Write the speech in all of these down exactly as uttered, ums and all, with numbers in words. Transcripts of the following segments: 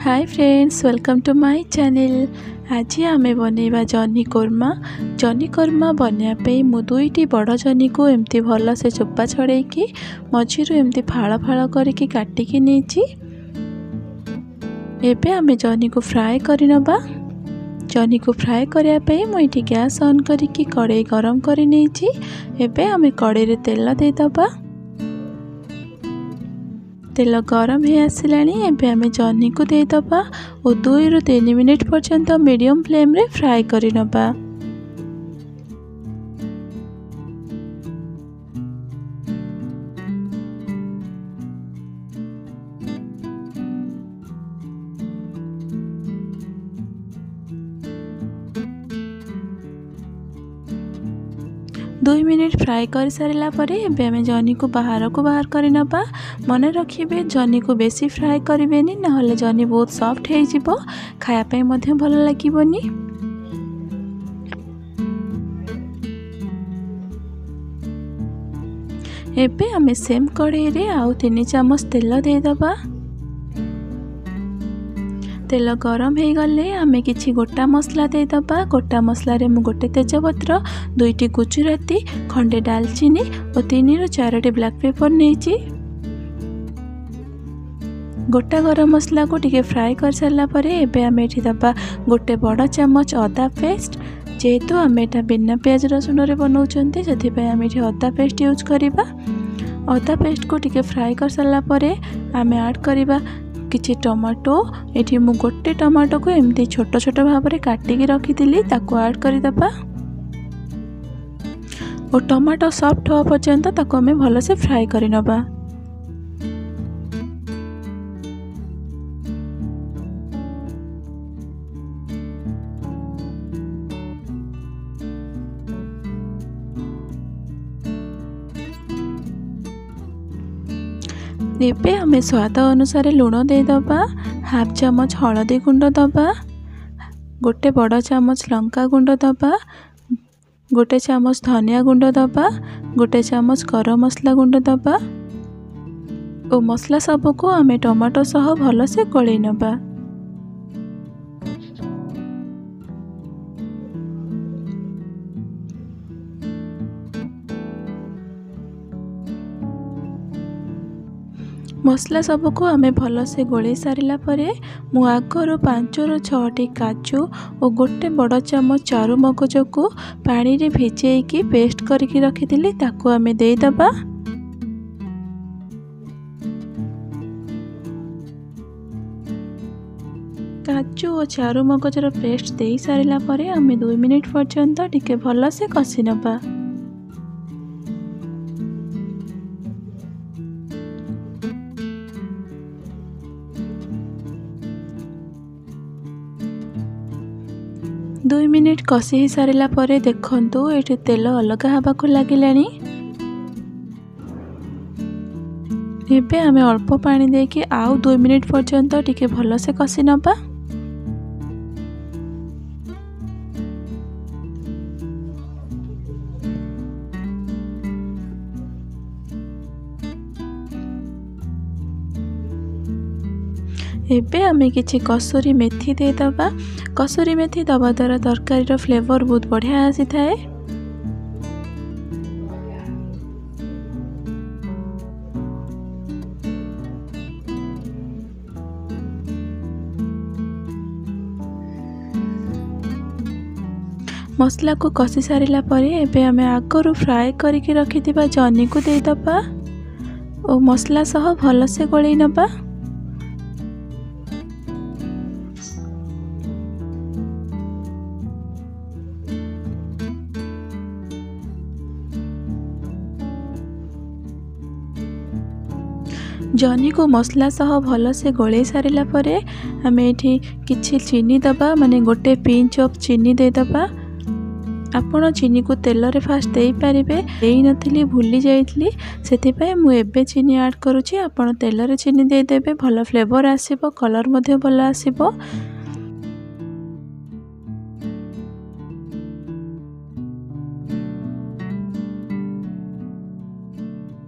Hi friends, welcome to my channel. आज आमे बनैबा जह्नी कोरमा। जह्नी कोरमा बनैया मु दुईटी बड़ जह्नी को एमती भल से चोपा छड़ेकी मझिरु एमती फाड़ फाड़ करके काटिकी नेची। एबे आमे जह्नी को फ्राए करि नबा। जह्नी को फ्राए करिया पे मु इठी गैस ऑन करके कड़ाई गरम करि नेची। एबे आमे कड़ाई रे तेल दे दबा। तेल गरम हो आसलानी। एबे आमे जह्नी को दे दबा और दुई रु तीन मिनिट पर्यंत मीडियम फ्लेम रे फ्राए करि नबा। दुई मिनिट फ्राए कर सारा पर एबे जह्नी को बाहर को बाहर कर नबा। मन रखिए जह्नी को बेसी फ्राए करें ना जह्नी बहुत सॉफ्ट हो जिवो, खायापे मध्य भल लागिबोनी। एबे आमे सेम कड़ाई रे आउ तीन चामच तेल दे दबा। तेल गरम हो गले आमे किछि गोटा मसला दे दबा। गोटा मसला रे मु गोटे तेजपत्र, दुईटी गुजराती, खंडे दालचीनी और तीन रु चारोटी ब्लैक पेपर नेची। गोटा गरम मसला को टिके फ्राए कर सारा पर एबे आमे एठी दबा गोटे बड़ चामच अदा पेस्ट। जेहेतु आमे एटा बिना प्याज रसुन रे बनाउचंती जथि पे आमे एठी अदा पेस्ट यूज करिबा। अदा पेस्ट को टिके फ्राए कर सारा पर आमे ऐड करिबा किछि टमाटो। एठी मु गोटे टमाटो को एमती छोट छोट भाव में काटिकी रखी ताको ऐड कर दबा और टमाटो सॉफ्ट होवा पर्यंत ताको हमें भल से फ्राए कर नबा। एबे हमें स्वाद अनुसार लुण दे दबा। हाफ चामच हलदी गुंड दबा, गोटे बड़ चामच लंका गुंड दबा, गोटे चामच धनिया गुंड दबा, गोटे चामच गरम मसला गुंड दबा और मसला सब को आमे टमाटो सह भल से गोले नबा। मसला सब को आमे भल से गोले सारिला परे मु आगरो पांच रु छटी काजू और गोटे बड़ चामच चारु मगज को पानी रे भिजेकी पेस्ट करके रखी ताको आमे दे दबा। काजू और चारु मगजर पेस्ट दे सारिला परे आमे दुई मिनिट पर्यंत टिके भल से कषि नबा। दुई मिनिट कषि सारा पर देखंतु ये तेल अलग हवा को लगिलानी। एबे आमे अल्प पानी देके आउ दुई मिनिट पर्यंत टिके भल से कषि नबा। एबे आमे किछि कसूरी मेथी दे दबा। कसूरी मेथी दबा द्वारा तरकारी फ्लेवर बहुत बढ़िया आसी थाए। मसला को कषि सारिला परे एबे आमे आगरु फ्राए करके रखिथिबा जह्नी को दे दबा और मसला सह भल से गोले नबा। जह्नी को मसला सह भल से गोले सारिला परे हमें एठी किछि चीनी दबा, माने गोटे पिंच ऑफ चीनी दे दबा। आपण चीनी को तेल रे फास्ट दे पारिबे, देई नथिली भूली जाइतली सेति पय मु एबे चीनी ऐड करूची। आपण तेल रे चीनी दे देबे, भल फ्लेवर आसीबो, कलर मध्ये भल आसीबो।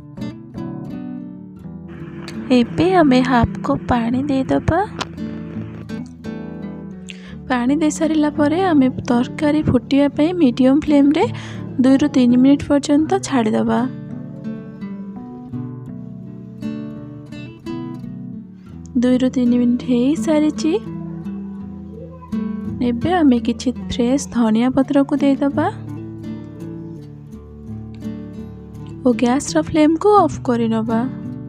एबे हमें हाफ कप पानी दे दबा। पानी दे सारिला परे आमे तरकारी फुटिया पे मीडियम फ्लेम रे दुई रु तीन मिनिट पर्यंत छाड़ी दबा। दुई रु तीन मिनिट हो सारी। एबे आमे किछि फ्रेश धनिया पत्र को दे दबा और गैस रो फ्लेम को ऑफ करि नबा।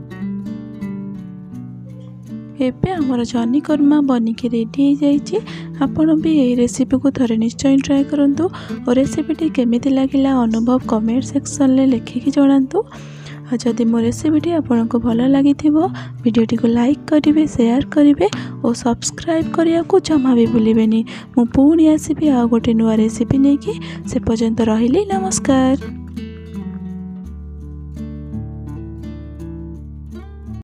एबे हमर जनी कोरमा बनिके रेडी हो जाइए। आपण भी ये रेसिपी को थोड़े निश्चय ट्राए करंतु और रेसिपीटी केमिति लागिला अनुभव कमेंट सेक्शन ले लिखिकी जणांतु। आ जदि मो रेसिपीटी आपको भल लगी वीडियोटी को लाइक करेंगे, शेयर करेंगे और सब्सक्राइब करने को जमा भी भूलिबेनी। मु पुणी आसीबी आ गोटे नुआ रेसिपी नहीं कि से पर्यंत रहिली। नमस्कार।